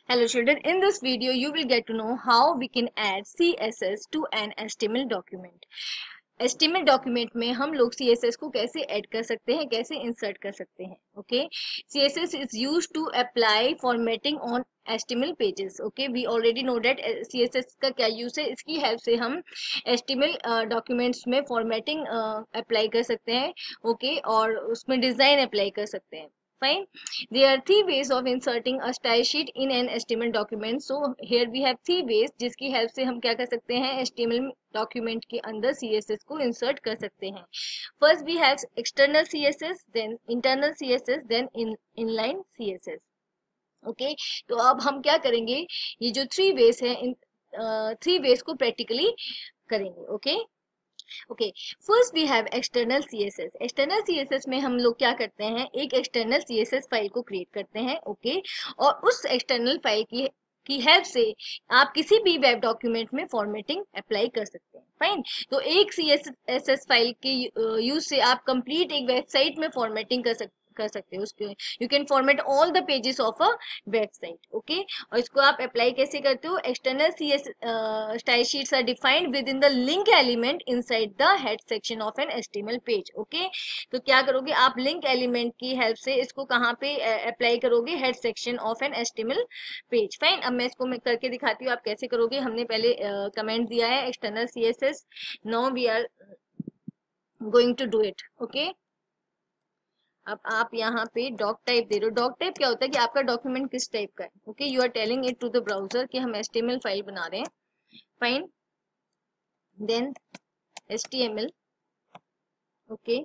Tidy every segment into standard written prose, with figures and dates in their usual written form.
Hello children, in this video you will get to know how we can add CSS to an HTML document. HTML document में हम लोग CSS को कैसे add कर सकते हैं, कैसे इंसर्ट कर सकते हैं. Okay, CSS is used to apply formatting on HTML pages. Okay, we already know that CSS का क्या यूज है. इसकी हेल्प से हम HTML डॉक्यूमेंट्स में फॉर्मेटिंग अप्लाई कर सकते हैं. ओके, और उसमें डिजाइन अप्लाई कर सकते हैं. Fine. There are three ways of inserting a style sheet in an HTML document. So here we have three ways जिसकी हेल्प से हम क्या कर सकते हैं, HTML डॉक्यूमेंट के अंदर CSS को इंसर्ट कर सकते हैं. First we have external CSS, then internal CSS, then inline CSS. Okay, तो अब हम क्या करेंगे, ये जो थ्री वेज है, इन थ्री वेज को प्रैक्टिकली करेंगे. Okay okay, first we have external CSS. External CSS में हम लोग क्या करते हैं, एक एक्सटर्नल सीएसएस फाइल को क्रिएट करते हैं. ओके, और उस एक्सटर्नल फाइल की हेल्प से आप किसी भी वेब डॉक्यूमेंट में फॉर्मेटिंग अप्लाई कर सकते हैं. फाइन. तो एक सीएसएस फाइल के यूज से आप कंप्लीट एक वेबसाइट में फॉर्मेटिंग कर सकते हो. उसके you can format all the pages of a website. Okay, और इसको आप अप्लाई कैसे करते हो, external CSS style sheets are defined within the link element inside the head section of an HTML page. Okay, तो क्या करोगे आप, लिंक एलिमेंट की हेल्प से इसको कहाँ पे अप्लाई करोगे, head section of an HTML page. Fine. अब मैं इसको करके दिखाती हूँ आप कैसे करोगे. हमने पहले कमेंट दिया है external CSS, now we are going to do it. Okay, अब आप यहाँ पे डॉक टाइप दे रहे हो. डॉक टाइप क्या होता है कि आपका डॉक्यूमेंट किस टाइप का है. Okay, you are telling it to the browser कि हम एचटीएमएल फाइल बना रहे हैं. Fine. Then HTML. Okay,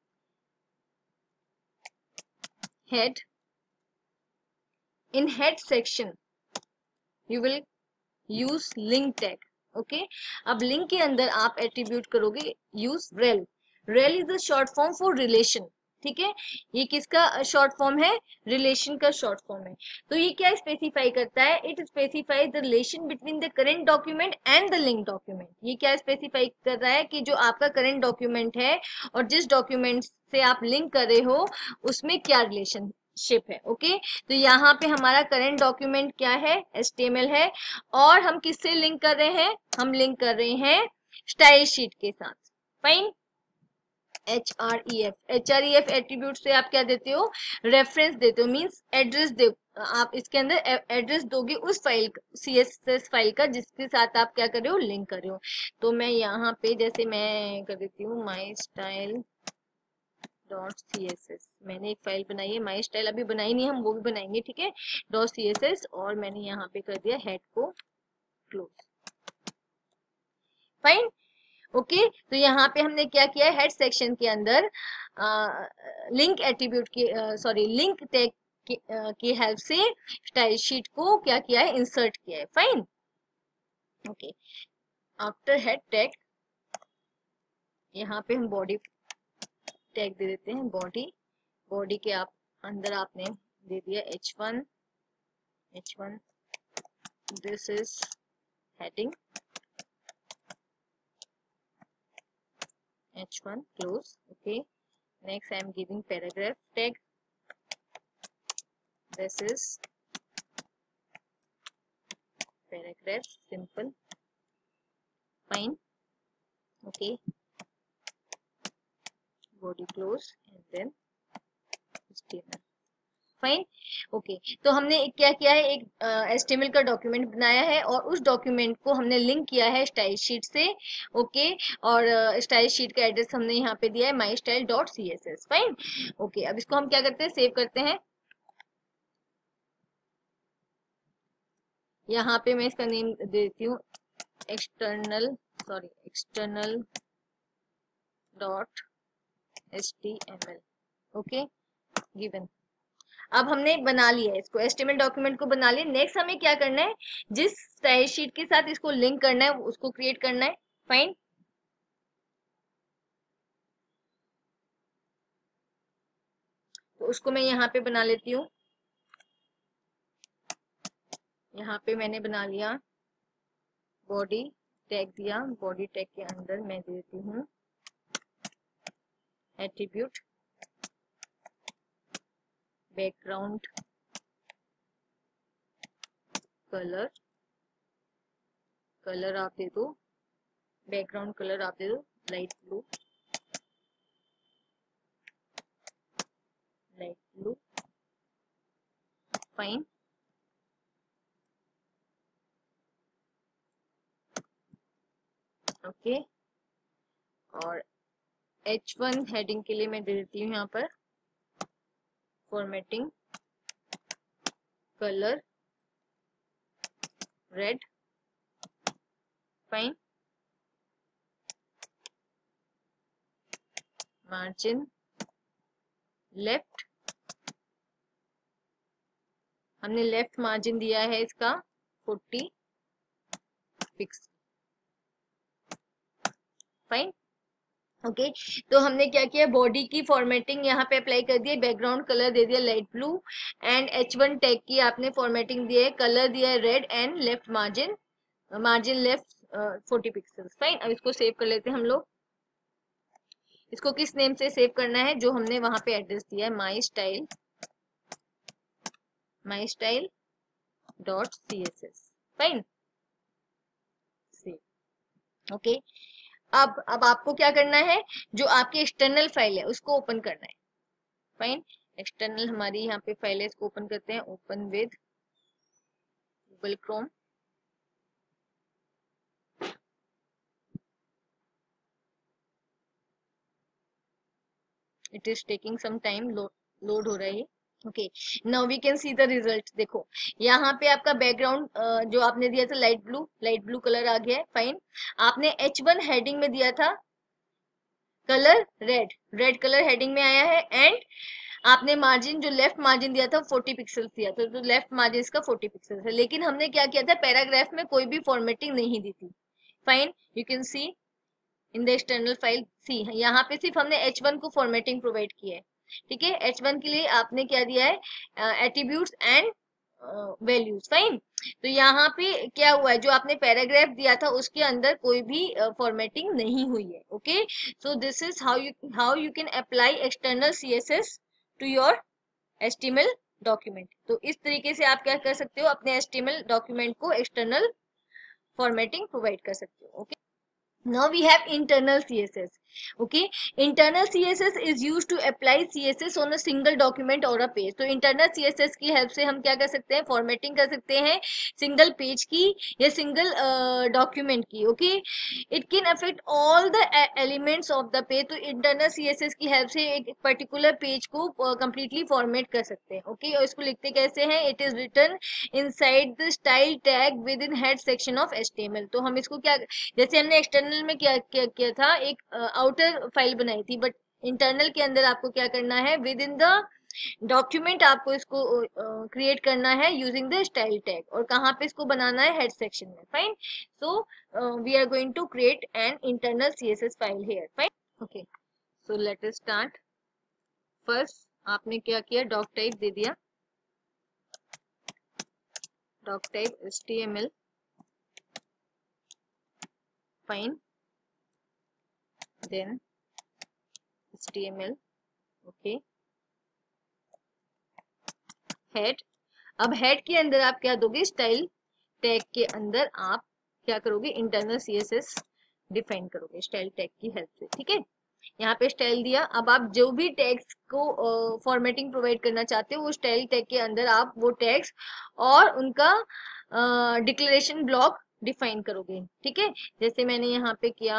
head. In head section you will use link tag. Okay, अब लिंक के अंदर आप एट्रीब्यूट करोगे use rel. Rel is the short form for relation. ठीक है, ये किसका शॉर्ट फॉर्म है, रिलेशन का शॉर्ट फॉर्म है. तो ये क्या स्पेसिफाई करता है, it specify the relation between the current document and the link document. ये क्या स्पेसिफाई कर रहा है कि जो आपका करंट डॉक्यूमेंट है और जिस डॉक्यूमेंट से आप लिंक कर रहे हो उसमें क्या रिलेशनशिप है. ओके, तो यहाँ पे हमारा करंट डॉक्यूमेंट क्या है, HTML है, और हम किससे लिंक कर रहे हैं, हम लिंक कर रहे हैं स्टाइल शीट के साथ. फाइन. HREF एट्रीब्यूट से आप क्या देते हो, रेफरेंस देते हो, मींस एड्रेस दे. आप इसके अंदर एड्रेस दोगे उस फाइल CSS फाइल का जिसके साथ आप क्या कर रहे हो, लिंक कर रहे हो. तो मैं यहाँ पे जैसे मैं कर देती हूँ माई स्टाइल .css. मैंने एक फाइल बनाई है, माई स्टाइल अभी बनाई नहीं, हम वो भी बनाएंगे. ठीक है, .css, और मैंने यहाँ पे कर दिया हेड को क्लोज. फाइन. ओके, तो यहाँ पे हमने क्या किया है, हेड सेक्शन के अंदर लिंक एट्रीब्यूट की लिंक टैग की हेल्प से स्टाइल शीट को क्या किया है, इंसर्ट किया है. Fine. Okay, after head tag यहाँ पे हम बॉडी टैग दे देते हैं. बॉडी के आप अंदर आपने दे दिया H1. This is heading H1 close. Okay, next I am giving paragraph tag. This is paragraph, simple. Fine. Okay, body close and then HTML. Fine. Okay, तो हमने क्या किया है, एक HTML का डॉक्यूमेंट बनाया है और उस डॉक्यूमेंट को हमने लिंक किया है स्टाइल शीट से. ओके, और स्टाइल शीट का एड्रेस हमने यहाँ पे दिया है mystyle.css. फाइन. ओके, अब इसको हम क्या करते हैं, सेव करते हैं. यहाँ पे मैं इसका नेम दे देती हूँ एक्सटर्नल .html. Okay, given. अब हमने बना लिया है इसको, HTML डॉक्यूमेंट को बना लिया. नेक्स्ट हमें क्या करना है, जिस स्टाइल शीट के साथ इसको लिंक करना है उसको क्रिएट करना है. फाइन. तो उसको मैं यहाँ पे बना लेती हूँ. यहाँ पे मैंने बना लिया, बॉडी टैग दिया. बॉडी टैग के अंदर मैं देती हूँ एट्रीब्यूट बैकग्राउंड कलर, कलर आप दे दो, बैकग्राउंड कलर आप दे दो light blue, light blue, fine. Okay, और H1 हेडिंग के लिए मैं दे देती हूँ यहाँ पर formatting colour red, fine. Margin left, हमने लेफ्ट मार्जिन दिया है इसका 40 पिक्सल, फाइन। ओके, तो हमने क्या किया, बॉडी की फॉर्मेटिंग यहाँ पे अप्लाई कर दिया, बैकग्राउंड कलर दे दिया light blue, and H1 tag की आपने फॉर्मेटिंग दी है, कलर दिया है red, and left margin, margin left 40 pixels, fine. अब इसको सेव कर लेते हैं हम लोग। इसको किस नेम से सेव करना है, जो हमने वहां पे एड्रेस दिया है, my style dot CSS, fine, save. Okay, अब आपको क्या करना है, जो आपकी एक्सटर्नल फाइल है उसको ओपन करना है, फाइन। एक्सटर्नल हमारी यहाँ पे फाइल है, इसको ओपन करते हैं, open with Google Chrome. It is taking some time, load हो रहा है। Okay, now we can see the result. देखो यहाँ पे आपका बैकग्राउंड जो आपने दिया था लाइट ब्लू कलर आ गया है, फाइन। आपने H1 हेडिंग में दिया था colour red, red colour heading में आया है, एंड आपने मार्जिन जो लेफ्ट मार्जिन दिया था 40 पिक्सल्स दिया था, तो लेफ्ट मार्जिन इसका 40 पिक्सल्स है। लेकिन हमने क्या किया था, पैराग्राफ में कोई भी फॉर्मेटिंग नहीं दी थी, fine. You can see in the external file, see यहाँ पे सिर्फ हमने H1 को फॉर्मेटिंग प्रोवाइड की है, ठीक है। H1 के लिए आपने क्या दिया है, एट्रीब्यूट्स एंड वैल्यूज, फाइन। तो यहाँ पे क्या हुआ है, जो आपने पैराग्राफ दिया था उसके अंदर कोई भी फॉर्मेटिंग नहीं हुई है। Okay, so this is how you can apply external CSS to your HTML document. तो इस तरीके से आप क्या कर सकते हो, अपने HTML डॉक्यूमेंट को एक्सटर्नल फॉर्मेटिंग प्रोवाइड कर सकते हो। Okay, now we have internal CSS. Okay, internal CSS is used to apply CSS on a single document or a page. तो internal CSS की हेल्प से हम क्या कर सकते हैं, फॉर्मेटिंग कर सकते हैं सिंगल पेज की या सिंगल डॉक्यूमेंट की। Okay, it can affect all the elements of the page. तो इंटरनल CSS की हेल्प से एक पर्टिकुलर पेज को कंप्लीटली फॉर्मेट कर सकते हैं। ओके, और इसको लिखते कैसे हैं, it is written inside the style tag within head section of HTML। तो हम इसको क्या, जैसे हमने एक्सटर्नल में किया था, एक आउटर फाइल बनाई थी, बट इंटरनल के अंदर आपको क्या करना है, विद इन द डॉक्यूमेंट आपको इसको क्रिएट करना है यूजिंग द स्टाइल टैग, और कहाँ पे इसको बनाना है, हेड सेक्शन में, fine. So we are going to create an internal CSS file here, fine. Okay, so let us start. First आपने क्या किया, डॉक टाइप दे दिया, doctype HTML, fine, then HTML, okay, head. अब head के अंदर आप क्या दोगे, स्टाइल टैग के अंदर आप क्या करोगे, इंटरनल CSS डिफाइन करोगे स्टाइल टैग की हेल्प से, ठीक है। यहाँ पे स्टाइल दिया, अब आप जो भी टैग्स को फॉर्मेटिंग प्रोवाइड करना चाहते हो वो स्टाइल टैग के अंदर आप वो टैग्स और उनका डिक्लेरेशन ब्लॉक डिफाइन करोगे, ठीक है। जैसे मैंने यहाँ पे किया,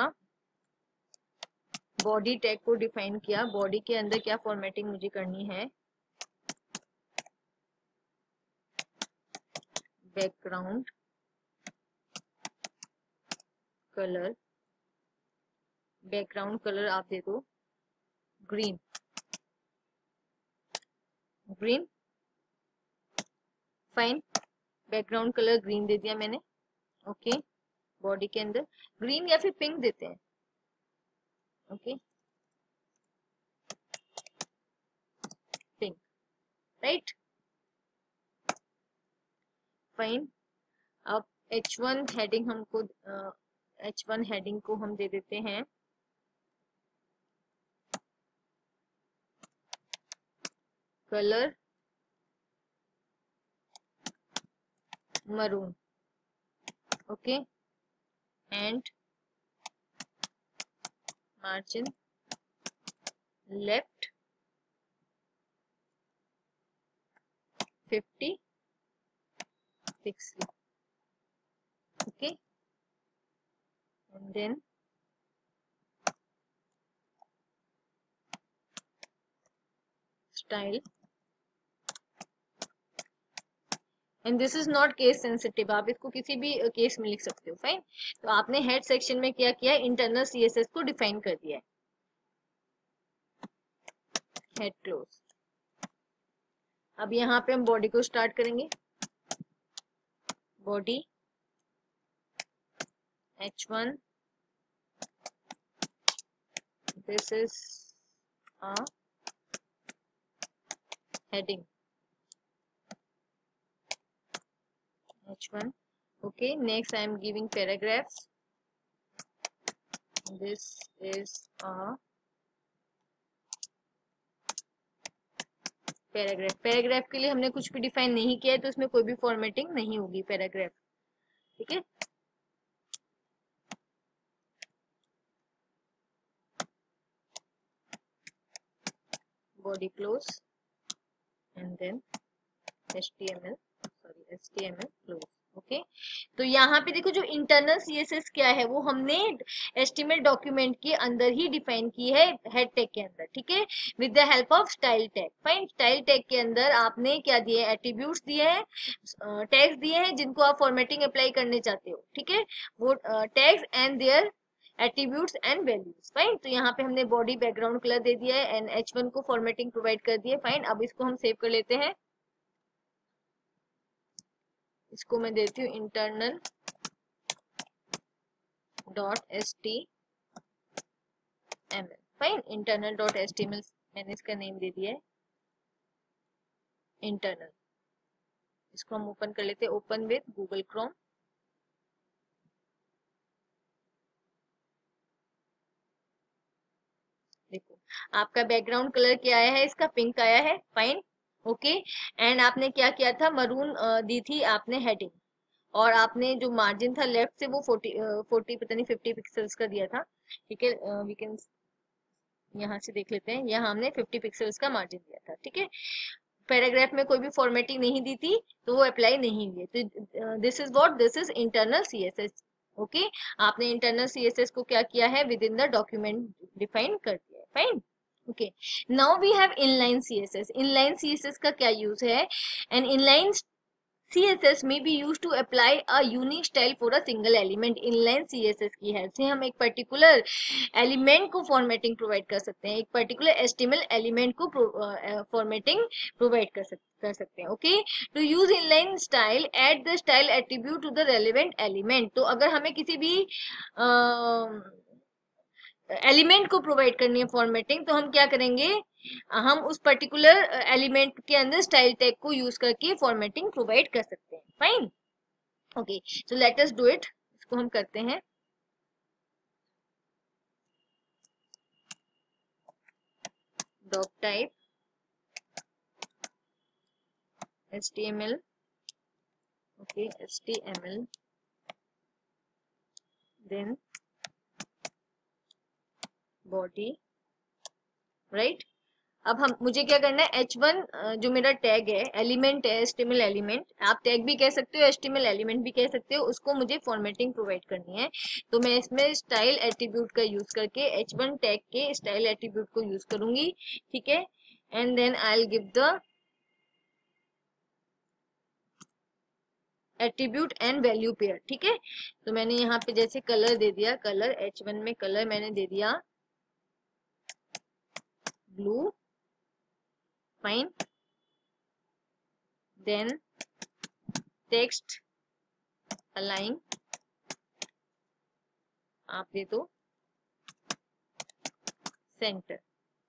बॉडी टैग को डिफाइन किया, बॉडी के अंदर क्या फॉर्मेटिंग मुझे करनी है, बैकग्राउंड कलर, बैकग्राउंड कलर आप दे दो green, green, fine. Background colour green दे दिया मैंने। ओके, बॉडी के अंदर ग्रीन या फिर पिंक देते हैं। Okay, pink, right, fine. अब H1 हेडिंग हमको H1 हेडिंग को हम दे देते हैं colour maroon. Okay, and margin left 50 pixel. Okay, and then style, and this is not case sensitive, आप इसको किसी भी केस में लिख सकते हो. फाइन. तो आपने हेड सेक्शन में क्या किया, इंटरनल सीएसएस को डिफाइन कर दिया है. Head close. अब यहाँ पे हम बॉडी को स्टार्ट करेंगे. Body H1, this is a heading H1. Okay, next I am giving paragraphs. This is a paragraph. Paragraph के लिए हमने कुछ भी डिफाइन नहीं किया है, तो इसमें कोई भी फॉर्मेटिंग नहीं होगी. पैराग्राफ. ठीक है. Body close and then HTML close. Okay, तो यहाँ पे देखो जो इंटरनल सीएसएस क्या है वो हमने एचटीएमएल डॉक्यूमेंट के अंदर ही डिफाइन की है हेड टैग के अंदर. ठीक है, with the help of style tag. Fine. Style tag के अंदर आपने क्या दिए, एट्रीब्यूट्स दिए हैं, टैग्स दिए हैं जिनको आप फॉर्मेटिंग अप्लाई करने चाहते हो. ठीक है, वो tags and their attributes and values. Fine. तो यहाँ पे हमने बॉडी बैकग्राउंड कलर दे दिया है एंड H1 को फॉर्मेटिंग प्रोवाइड कर दी है. फाइन. अब इसको हम सेव कर लेते हैं. इसको मैं देती हूँ internal .html. Fine. Internal .html मैंने इसका नेम दे दिया है इंटरनल. इसको हम ओपन कर लेते हैं. Open with Google Chrome. देखो आपका बैकग्राउंड कलर क्या आया है, इसका पिंक आया है. फाइन. ओके, एंड आपने क्या किया था, मरून दी थी आपने हेडिंग, और आपने जो मार्जिन था लेफ्ट से वो 40 पता नहीं 50 पिक्सल्स का दिया था. ठीक है, वी कैन यहाँ से देख लेते हैं. यहाँ हमने 50 पिक्सल्स का मार्जिन दिया था. ठीक है, पैराग्राफ में कोई भी फॉर्मेटिंग नहीं दी थी तो वो अप्लाई नहीं हुई. तो this is what, this is internal CSS. Okay, आपने इंटरनल सीएसएस को क्या किया है, within the document define कर दिया है. Fine. Okay, now we have inline CSS. Inline CSS का क्या यूज है, and inline CSS may be used to apply a unique style for a single element. Inline CSS की help से हम एक पर्टिकुलर एलिमेंट को फॉर्मेटिंग प्रोवाइड कर सकते हैं, एक पर्टिकुलर HTML एलिमेंट को फॉर्मेटिंग प्रोवाइड कर सकते हैं. Okay, to use inline style, add the style attribute to the relevant element. तो अगर हमें किसी भी एलिमेंट को प्रोवाइड करनी है फॉर्मेटिंग, तो हम क्या करेंगे, हम उस पर्टिकुलर एलिमेंट के अंदर स्टाइल टैग को यूज करके फॉर्मेटिंग प्रोवाइड कर सकते हैं. Fine. Okay, so let us do it. इसको हम करते हैं. Doctype HTML. Okay, HTML, then body. Right. अब हम मुझे क्या करना है, H1 जो मेरा टैग है, एलिमेंट है, HTML एलिमेंट, आप टैग भी कह सकते हो, HTML एलिमेंट भी कह सकते हो, उसको मुझे फॉर्मेटिंग प्रोवाइड करनी है. तो मैं इसमें स्टाइल एट्रीब्यूट का यूज करके H1 टैग के स्टाइल एट्रीब्यूट को यूज करूंगी. ठीक है, and then I will give the attribute and value pair. ठीक है, तो मैंने यहाँ पे जैसे कलर दे दिया, कलर H1 में कलर मैंने दे दिया blue. Fine. Then text align आप दे दो सेंटर.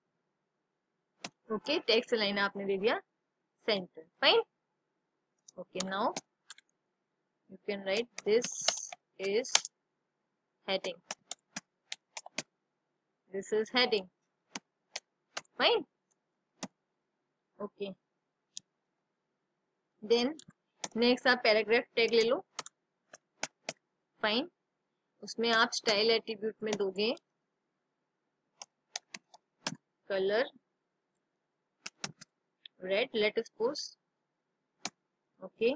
ओके, टेक्स्ट अलाइन आपने दे दिया centre. Fine. Okay, now you can write this is heading. This is heading. Fine. Okay, then next आप पैराग्राफ टैग ले लो, फाइन। उसमें आप स्टाइल एट्रीब्यूट में दोगे colour red, let suppose, okay.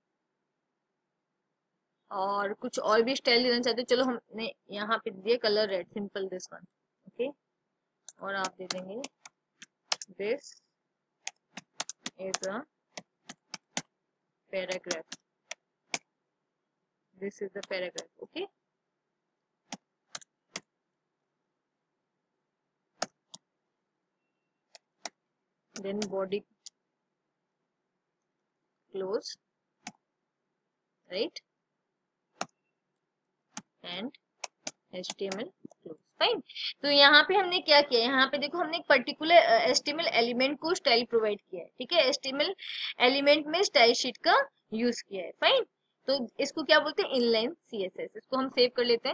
और कुछ और भी स्टाइल देना चाहते हो, चलो हमने यहाँ पे दिए colour red, simple this one, okay. और आप दे देंगे this is a paragraph, this is the paragraph, okay. Then body close, right, and HTML close, fine. तो यहाँ पे हमने क्या किया, यहाँ पे देखो हमने एक पर्टिकुलर HTML एलिमेंट को स्टाइल प्रोवाइड किया है, ठीक है। HTML एलिमेंट में स्टाइल शीट का यूज किया है, फाइन। तो इसको क्या बोलते हैं, इनलाइन CSS। इसको हम सेव कर लेते हैं,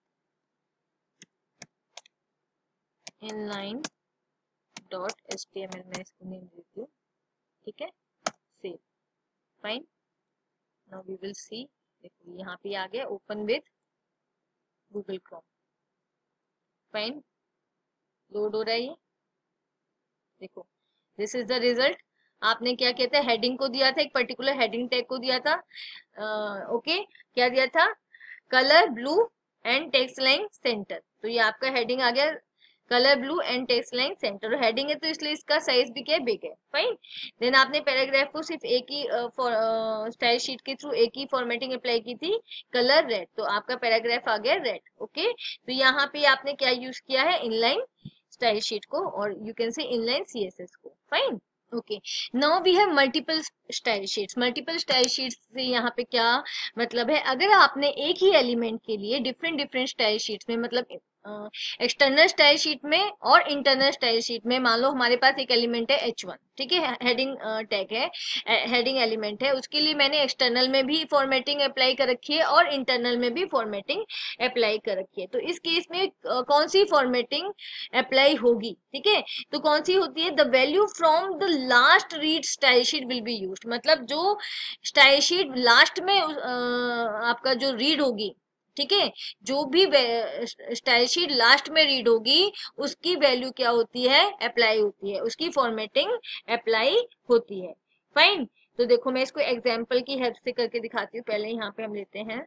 इनलाइन डॉट HTML में इसको नेम देती हूँ, ठीक है, save, fine. Now we will see, देखो यहाँ पे आ गया, open with Google Chrome, fine. Load हो रहा है ये, देखो दिस इज द रिजल्ट। आपने क्या किया था, हेडिंग को दिया था, एक पर्टिकुलर हेडिंग टैग को दिया था, ओके। क्या दिया था, colour blue and text line centre. तो ये आपका हेडिंग आ गया, colour blue and text line centre. Heading है तो इसलिए इसका साइज भी क्या है, बिग है, फाइन। देन आपने पैराग्राफ को सिर्फ एक ही स्टाइल शीट के थ्रू एक ही फॉर्मेटिंग अप्लाई की थी, कलर रेड, तो आपका पैराग्राफ आ गया रेड, ओके। तो यहाँ पे आपने क्या यूज किया है, इनलाइन स्टाइल शीट को, और you can say inline CSS को, fine, okay. Now we have multiple style sheets. Multiple style sheets से यहाँ पे क्या मतलब है, अगर आपने एक ही एलिमेंट के लिए डिफरेंट डिफरेंट स्टाइल शीट्स में, मतलब एक्सटर्नल स्टाइल शीट में और इंटरनल स्टाइल शीट में, मान लो हमारे पास एक एलिमेंट है H1, ठीक है, हेडिंग टैग है, हेडिंग एलिमेंट है, उसके लिए मैंने एक्सटर्नल में भी फॉर्मेटिंग अप्लाई कर रखी है और इंटरनल में भी फॉर्मेटिंग अप्लाई कर रखी है। तो इस केस में कौन सी फॉर्मेटिंग अप्लाई होगी, ठीक है। तो कौन सी होती है, the value from the last read style sheet will be used. मतलब जो स्टाइल शीट लास्ट में आपका जो रीड होगी, ठीक है, जो भी स्टाइल शीट लास्ट में रीड होगी उसकी वैल्यू क्या होती है, अप्लाई होती है, उसकी फॉर्मेटिंग अप्लाई होती है, फाइन। तो देखो मैं इसको एग्जाम्पल की हेल्प से करके दिखाती हूँ। पहले यहाँ पे हम लेते हैं,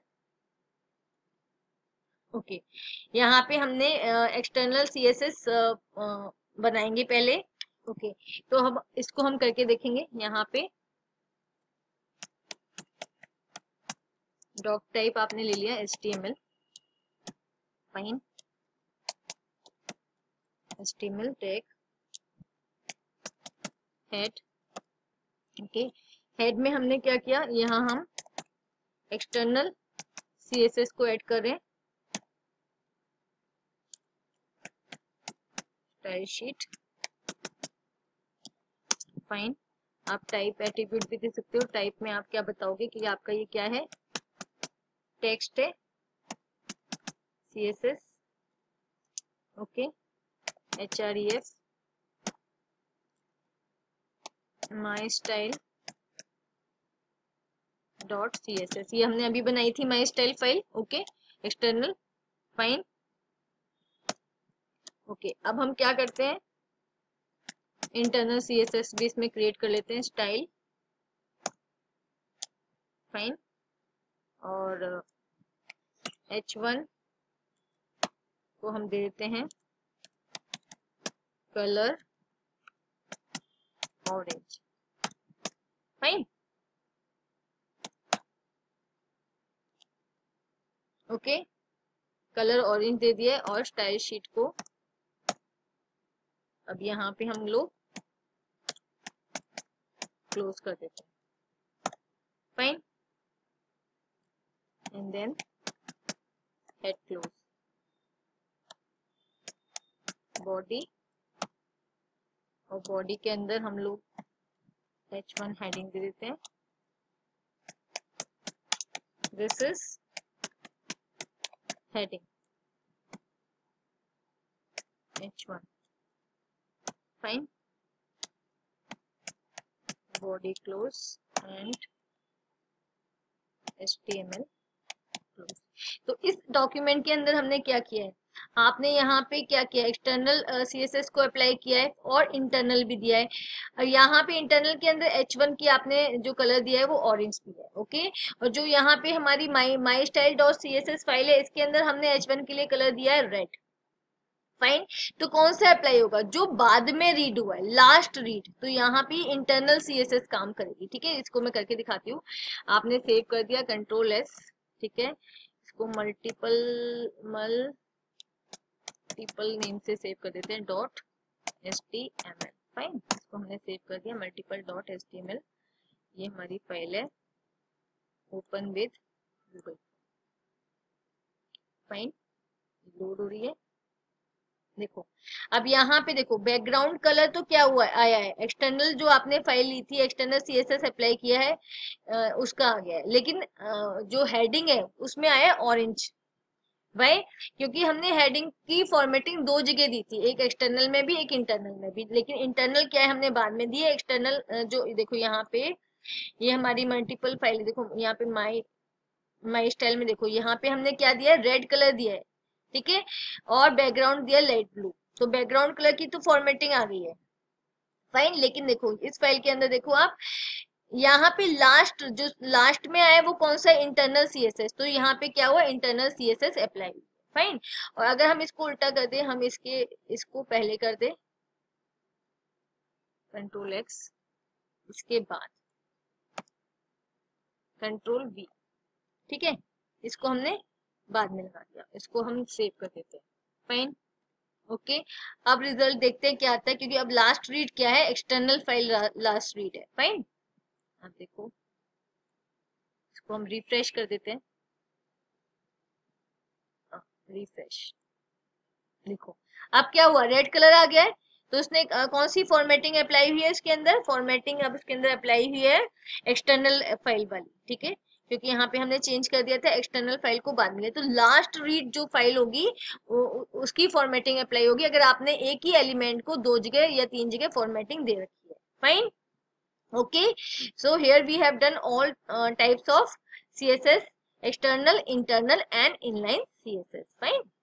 ओके, यहाँ पे हमने एक्सटर्नल CSS बनाएंगे पहले, ओके। तो हम इसको हम करके देखेंगे। यहाँ पे डॉक टाइप आपने ले लिया HTML, fine, HTML tag head, okay. Head में हमने क्या किया, यहाँ हम एक्सटर्नल CSS को ऐड कर रहे हैं, स्टाइल शीट, फाइन। आप टाइप एट्रीब्यूट भी दे सकते हो, टाइप में आप क्या बताओगे कि आपका ये क्या है, टेक्स्ट है, CSS, okay, href my style dot CSS, ये हमने अभी बनाई थी my style file, okay, external, fine, okay. अब हम क्या करते हैं, इंटरनल CSS भी इसमें क्रिएट कर लेते हैं, स्टाइल, फाइन। और H1 को हम दे देते हैं colour orange, fine, okay. Colour orange दे दिया और स्टाइल शीट को अब यहाँ पे हम लोग क्लोज कर देते हैं, fine, and then head close, body, और बॉडी के अंदर हम लोग H1 हेडिंग दे देते हैं, this is heading H1, fine, body close and HTML close. तो इस डॉक्यूमेंट के अंदर हमने क्या किया है, आपने यहाँ पे क्या किया, एक्सटर्नल CSS को अप्लाई किया है और इंटरनल भी दिया है। और यहाँ पे इंटरनल के अंदर H1 की आपने जो कलर दिया है वो ऑरेंज दिया है, ओके। और जो यहाँ पे हमारी my style dot CSS file है, इसके अंदर हमने H1 के लिए कलर दिया है रेड। फाइन। तो कौन सा अप्लाई होगा, जो बाद में रीड हुआ है, लास्ट रीड, तो यहाँ पे इंटरनल CSS काम करेगी, ठीक है। इसको मैं करके दिखाती हूँ। आपने सेव कर दिया, Ctrl+S, ठीक है। इसको मल्टीपल नेम से सेव कर देते हैं, .html। फाइन, इसको हमने सेव कर दिया, मल्टीपल .html। ये हमारी फाइल है, open with Google. Fine, load हो रही है। देखो, अब यहाँ पे देखो बैकग्राउंड कलर तो क्या हुआ आया है, एक्सटर्नल जो आपने फाइल ली थी, एक्सटर्नल CSS अप्लाई किया है, उसका आ गया है। लेकिन जो हेडिंग है उसमें आया है ऑरेंज। भाई, क्योंकि हमने हेडिंग की फॉर्मेटिंग दो जगह दी थी, एक एक्सटर्नल में भी, एक इंटरनल में भी। लेकिन इंटरनल क्या है, हमने बाद में दी है। एक्सटर्नल जो देखो यहाँ पे, ये हमारी मल्टीपल फाइल, देखो यहाँ पे माई स्टाइल में देखो, यहाँ पे हमने क्या दिया है, रेड कलर दिया है, ठीक है। और बैकग्राउंड दिया लाइट ब्लू। तो बैकग्राउंड कलर की तो फॉर्मेटिंग आ गई है। फाइन, लेकिन देखो इस फाइल के अंदर देखो आप, यहाँ पे लास्ट, जो लास्ट में आया वो कौन सा, इंटरनल CSS। तो यहाँ पे क्या हुआ, इंटरनल CSS अप्लाई। फाइन। और अगर हम इसको उल्टा कर दे, हम इसको पहले कर दे, Ctrl+X, इसके बाद Ctrl+V, ठीक है। इसको हमने बाद में लगा दिया, इसको हम सेव कर देते हैं। Fine, okay. अब रिजल्ट देखते हैं क्या आता है, क्योंकि अब लास्ट रीड क्या है, एक्सटर्नल फाइल लास्ट रीड है। फाइन, अब देखो इसको हम रिफ्रेश कर देते हैं, रिफ्रेश। देखो अब क्या हुआ, रेड कलर आ गया है। तो उसने कौन सी फॉर्मेटिंग अप्लाई हुई है इसके अंदर, फॉर्मेटिंग अब इसके अंदर अप्लाई हुई है एक्सटर्नल फाइल वाली, ठीक है। क्योंकि यहाँ पे हमने चेंज कर दिया था एक्सटर्नल फाइल को बाद में। तो लास्ट रीड जो फाइल होगी उसकी फॉर्मेटिंग अप्लाई होगी, अगर आपने एक ही एलिमेंट को दो जगह या तीन जगह फॉर्मेटिंग दे रखी है। Fine, okay, so here we have done all types of CSS, external, internal and inline CSS. Fine.